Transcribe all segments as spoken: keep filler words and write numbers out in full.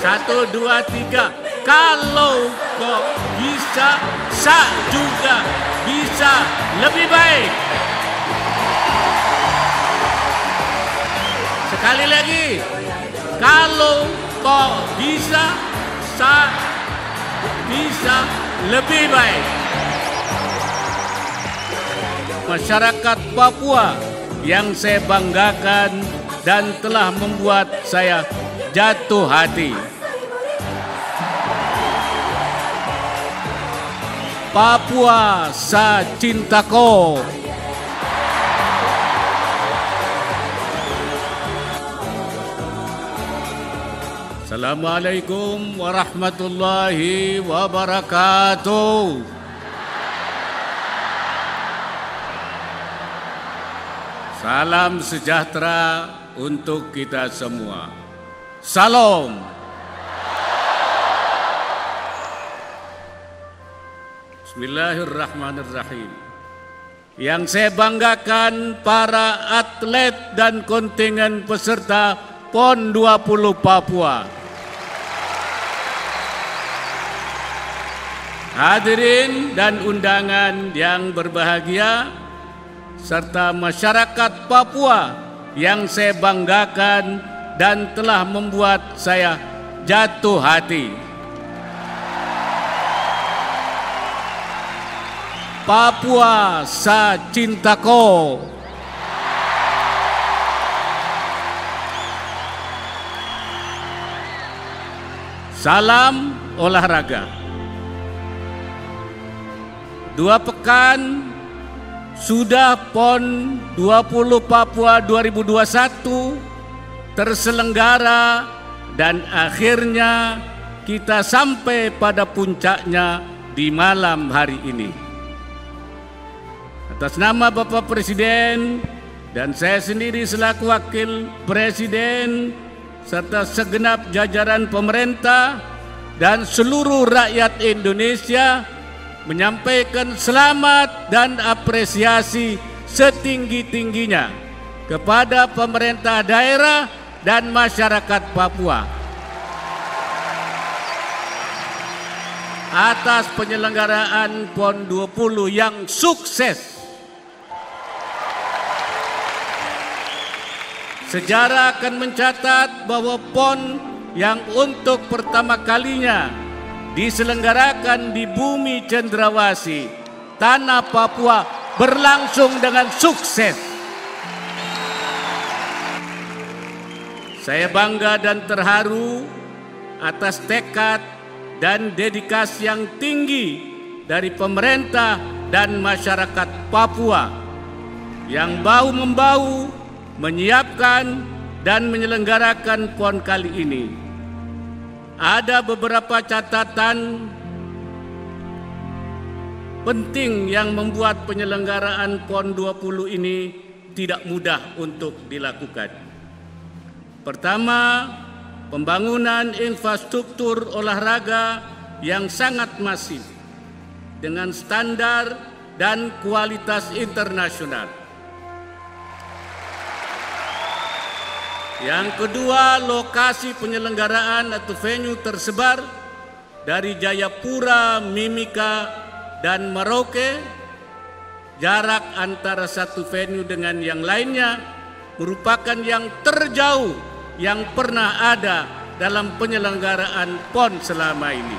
Satu, dua, tiga. Kalau kok bisa, sa juga bisa lebih baik. Sekali lagi. Kalau kok bisa, sa bisa lebih baik. Masyarakat Papua yang saya banggakan dan telah membuat saya jatuh hati. Papua sa cintaku. Assalamualaikum warahmatullahi wabarakatuh. Salam sejahtera untuk kita semua. Salam. Bismillahirrahmanirrahim. Yang saya banggakan para atlet dan kontingen peserta PON dua puluh Papua. Hadirin dan undangan yang berbahagia, serta masyarakat Papua yang saya banggakan dan telah membuat saya jatuh hati. Papua sa cintaku. Salam olahraga. Dua pekan sudah PON dua puluh Papua dua ribu dua puluh satu terselenggara dan akhirnya kita sampai pada puncaknya di malam hari ini. Atas nama Bapak Presiden dan saya sendiri selaku Wakil Presiden serta segenap jajaran pemerintah dan seluruh rakyat Indonesia menyampaikan selamat dan apresiasi setinggi-tingginya kepada pemerintah daerah dan masyarakat Papua atas penyelenggaraan PON dua puluh yang sukses. Sejarah akan mencatat bahwa PON yang untuk pertama kalinya diselenggarakan di bumi cendrawasih, tanah Papua, berlangsung dengan sukses. Saya bangga dan terharu atas tekad dan dedikasi yang tinggi dari pemerintah dan masyarakat Papua yang bahu-membahu menyiapkan dan menyelenggarakan PON kali ini. Ada beberapa catatan penting yang membuat penyelenggaraan PON dua puluh ini tidak mudah untuk dilakukan. Pertama, pembangunan infrastruktur olahraga yang sangat masif dengan standar dan kualitas internasional. Yang kedua, lokasi penyelenggaraan atau venue tersebar dari Jayapura, Mimika, dan Merauke. Jarak antara satu venue dengan yang lainnya merupakan yang terjauh yang pernah ada dalam penyelenggaraan PON selama ini.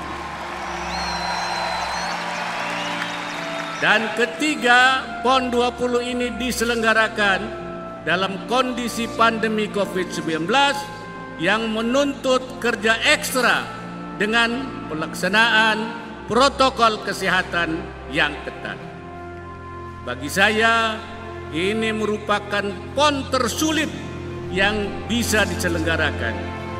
Dan ketiga, PON dua puluh ini diselenggarakan dalam kondisi pandemi COVID sembilan belas yang menuntut kerja ekstra dengan pelaksanaan protokol kesehatan yang ketat. Bagi saya, ini merupakan PON tersulit yang bisa diselenggarakan.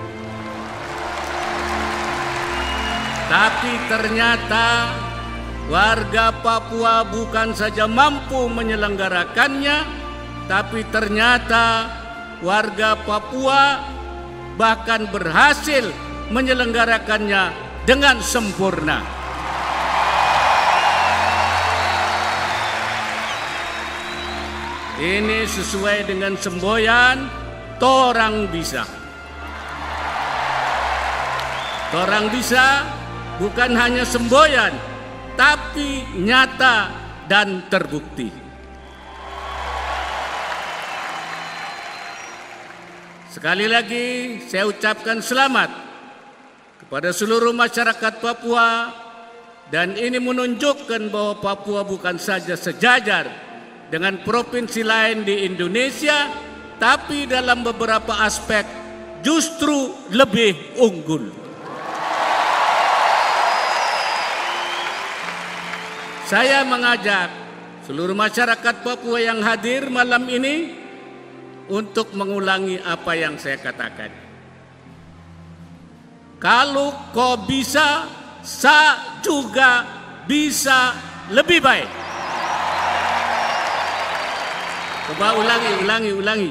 Tapi ternyata warga Papua bukan saja mampu menyelenggarakannya, tapi ternyata warga Papua bahkan berhasil menyelenggarakannya dengan sempurna. Ini sesuai dengan semboyan, torang bisa. Torang bisa bukan hanya semboyan, tapi nyata dan terbukti. Sekali lagi saya ucapkan selamat kepada seluruh masyarakat Papua, dan ini menunjukkan bahwa Papua bukan saja sejajar dengan provinsi lain di Indonesia, tapi dalam beberapa aspek justru lebih unggul. Saya mengajak seluruh masyarakat Papua yang hadir malam ini untuk mengulangi apa yang saya katakan. Kalau kau bisa, sa juga bisa lebih baik. Coba ulangi, ulangi, ulangi.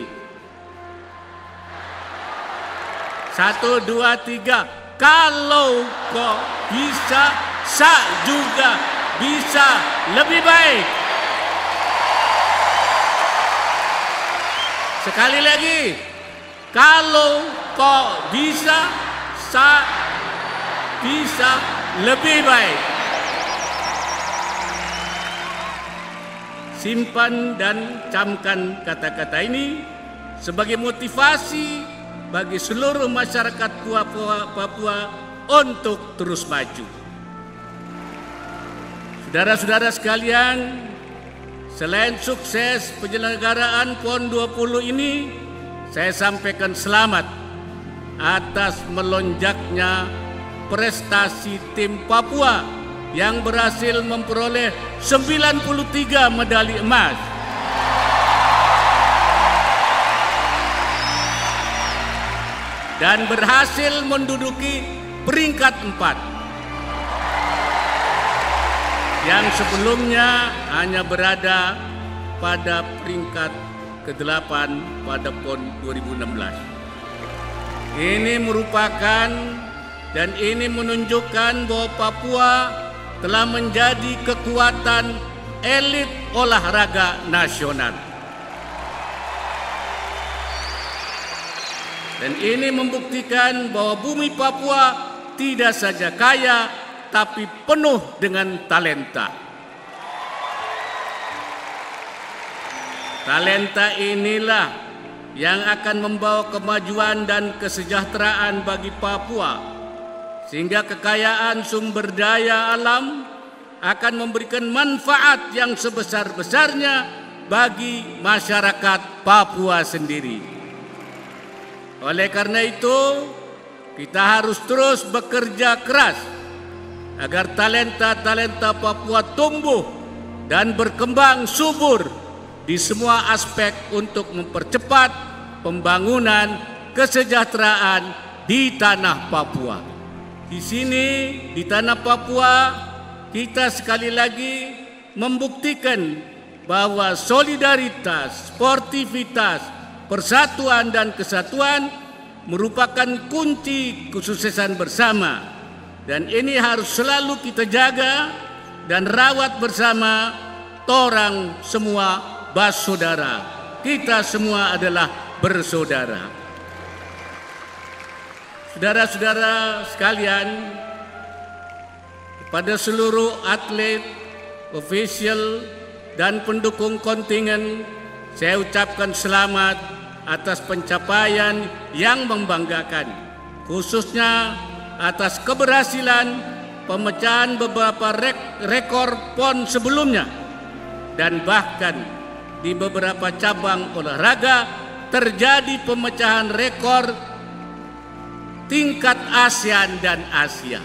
Satu, dua, tiga. Kalau kau bisa, sa juga bisa lebih baik. Sekali lagi, kalau kau bisa, sa bisa lebih baik. Simpan dan camkan kata-kata ini sebagai motivasi bagi seluruh masyarakat Papua, Papua untuk terus maju. Saudara-saudara sekalian, selain sukses penyelenggaraan PON dua puluh ini, saya sampaikan selamat atas melonjaknya prestasi tim Papua yang berhasil memperoleh sembilan puluh tiga medali emas. Dan berhasil menduduki peringkat empat. Yang sebelumnya hanya berada pada peringkat kedelapan pada PON dua ribu enam belas. Ini merupakan dan ini menunjukkan bahwa Papua telah menjadi kekuatan elit olahraga nasional. Dan ini membuktikan bahwa bumi Papua tidak saja kaya, tapi penuh dengan talenta. Talenta inilah yang akan membawa kemajuan dan kesejahteraan bagi Papua, sehingga kekayaan sumber daya alam akan memberikan manfaat yang sebesar-besarnya bagi masyarakat Papua sendiri. Oleh karena itu, kita harus terus bekerja keras agar talenta-talenta Papua tumbuh dan berkembang subur di semua aspek untuk mempercepat pembangunan kesejahteraan di tanah Papua. Di sini, di tanah Papua, kita sekali lagi membuktikan bahwa solidaritas, sportivitas, persatuan dan kesatuan merupakan kunci kesuksesan bersama. Dan ini harus selalu kita jaga dan rawat bersama. Torang semua basodara. Kita semua adalah bersaudara. Saudara-saudara sekalian, kepada seluruh atlet, ofisial, dan pendukung kontingen, saya ucapkan selamat atas pencapaian yang membanggakan, khususnya atas keberhasilan pemecahan beberapa rek rekor PON sebelumnya, dan bahkan di beberapa cabang olahraga terjadi pemecahan rekor tingkat ASEAN dan Asia.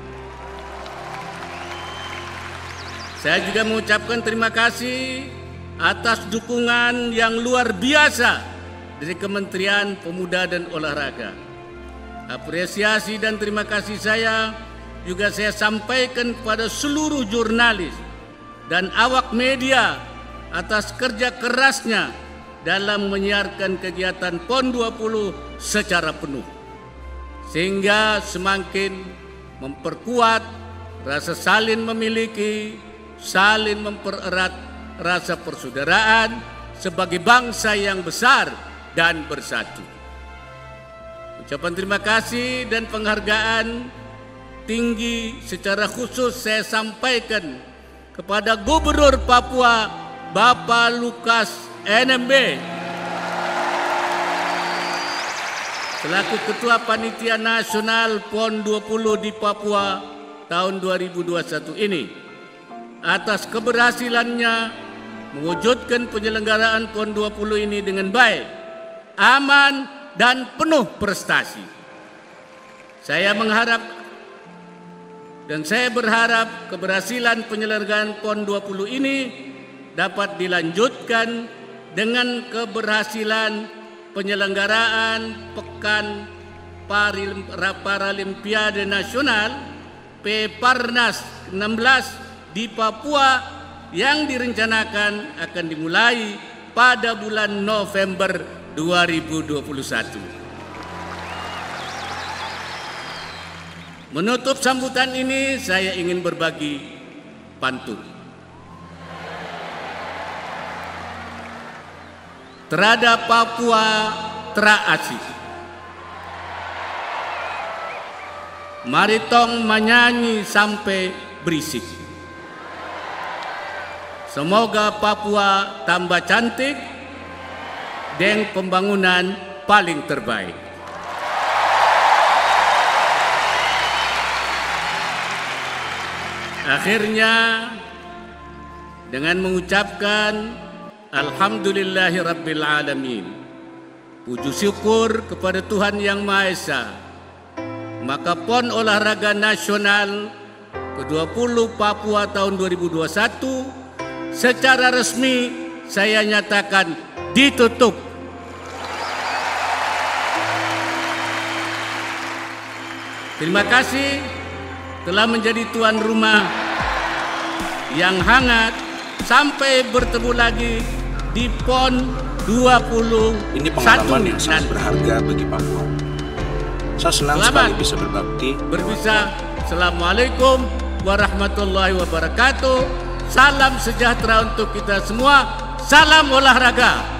Saya juga mengucapkan terima kasih atas dukungan yang luar biasa dari Kementerian Pemuda dan Olahraga. Apresiasi dan terima kasih saya juga saya sampaikan kepada seluruh jurnalis dan awak media atas kerja kerasnya dalam menyiarkan kegiatan PON dua puluh secara penuh, sehingga semakin memperkuat rasa saling memiliki, saling mempererat rasa persaudaraan sebagai bangsa yang besar dan bersatu. Ucapan terima kasih dan penghargaan tinggi secara khusus saya sampaikan kepada Gubernur Papua Bapak Lukas N M B selaku Ketua Panitia Nasional P O N dua puluh di Papua tahun dua ribu dua puluh satu ini atas keberhasilannya mewujudkan penyelenggaraan P O N dua puluh ini dengan baik, aman, dan penuh prestasi. Saya mengharap dan saya berharap keberhasilan penyelenggaraan P O N dua puluh ini dapat dilanjutkan dengan keberhasilan penyelenggaraan Pekan Paralimpiade Nasional Peparnas enam belas di Papua yang direncanakan akan dimulai pada bulan November dua ribu dua puluh satu. Menutup sambutan ini saya ingin berbagi pantun. Terhadap Papua terasih, mari tong menyanyi sampai berisik. Semoga Papua tambah cantik dan pembangunan paling terbaik. Akhirnya dengan mengucapkan Alhamdulillahirabbil alamin, puji syukur kepada Tuhan Yang Maha Esa, maka P O N Olahraga Nasional ke dua puluh Papua tahun dua ribu dua puluh satu secara resmi saya nyatakan ditutup. Terima kasih telah menjadi tuan rumah yang hangat. Sampai bertemu lagi di P O N dua puluh satu. Ini pengalaman yang sangat berharga bagi Papua. Saya senang Selamat sekali bisa berbakti. Berpisah. Assalamualaikum warahmatullahi wabarakatuh. Salam sejahtera untuk kita semua. Salam olahraga.